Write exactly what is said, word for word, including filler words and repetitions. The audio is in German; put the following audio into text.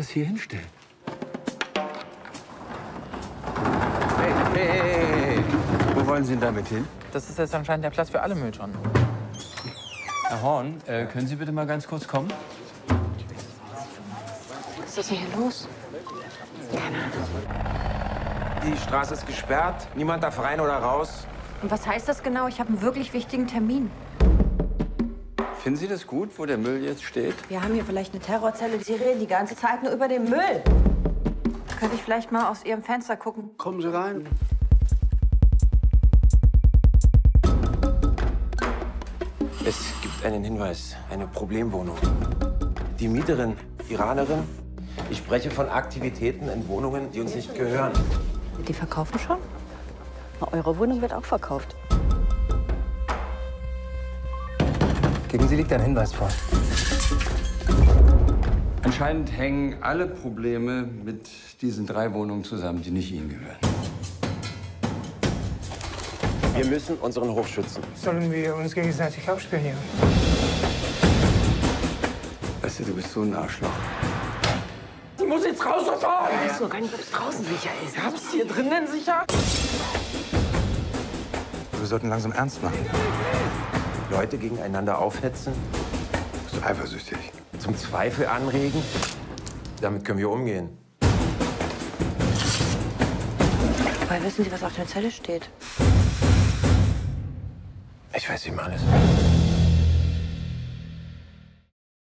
das hier hinstellen. Hey, hey, hey, hey, hey. Wo wollen Sie denn damit hin? Das ist jetzt anscheinend der Platz für alle Mülltonnen. Herr Horn, äh, können Sie bitte mal ganz kurz kommen? Was ist denn hier los? Die Straße ist gesperrt. Niemand darf rein oder raus. Und was heißt das genau? Ich habe einen wirklich wichtigen Termin. Finden Sie das gut, wo der Müll jetzt steht? Wir haben hier vielleicht eine Terrorzelle. Sie reden die ganze Zeit nur über den Müll. Könnte ich vielleicht mal aus Ihrem Fenster gucken? Kommen Sie rein. Es gibt einen Hinweis, eine Problemwohnung. Die Mieterin, Iranerin. Ich spreche von Aktivitäten in Wohnungen, die uns nicht gehören. Die verkaufen schon? Na, eure Wohnung wird auch verkauft. Gegen Sie liegt ein Hinweis vor. Anscheinend hängen alle Probleme mit diesen drei Wohnungen zusammen, die nicht Ihnen gehören. Wir müssen unseren Hof schützen. Sollen wir uns gegenseitig aufspionieren? Weißt du, du bist so ein Arschloch. Sie muss jetzt raus sofort! Ich weiß nur gar nicht, ob es draußen sicher ist. Ich hab's hier drinnen sicher. Wir sollten langsam ernst machen. Leute gegeneinander aufhetzen, Bist du eifersüchtig? zum Zweifel anregen. Damit können wir umgehen. Woher wissen Sie, was auf der Zelle steht? Ich weiß ihm alles.